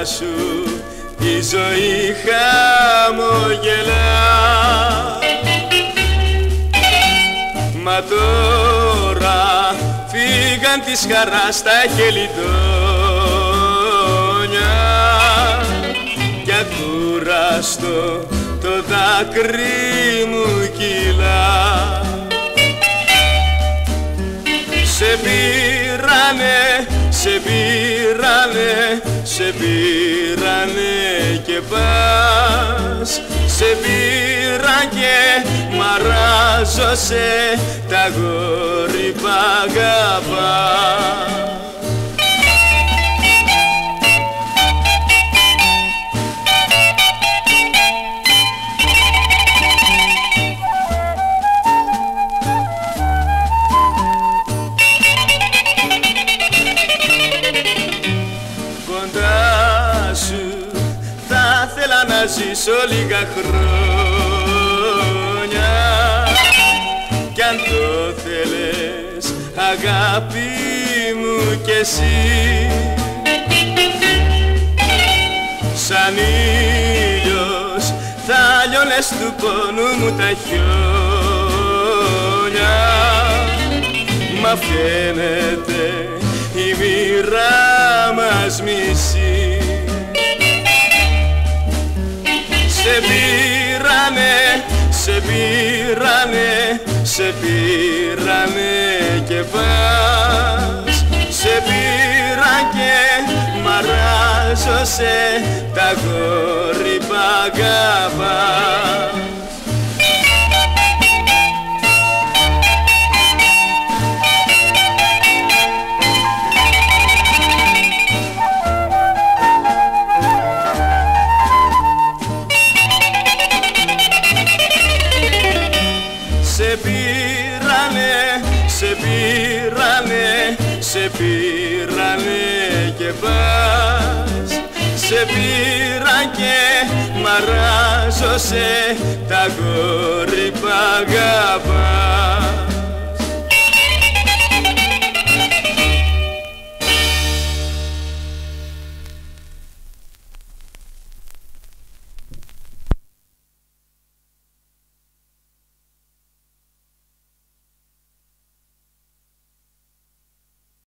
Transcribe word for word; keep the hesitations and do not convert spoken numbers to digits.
σου η ζωή χαμογελά. Μα τώρα φύγαν της χαράς τα χελιδόνια κι ακούραστο το δάκρυ μου κυλά. Σε πήρανε, σε πήρανε, σε πήρανε και πας. Σε πήραν και μαράζωσε τα αγόρι π' αγαπά. Κοντά σου θα θέλα να ζήσω λίγα χρόνια κι αν το θέλες αγάπη μου κι εσύ, σαν ήλιος θα λιώνες του πόνου μου τα χιόνια. Μα φαίνεται η μοίρα μας μισή. Σε πήρανε, σε πήρανε, σε πήρανε και πας. Σε πήραν και μαράζωσε τα αγόρι π' αγαπάς. Σε πήρανε, σε πήρανε, σε πήρανε και πας. Σε πήραν και μαράζωσε τα αγόρι π' αγαπάς.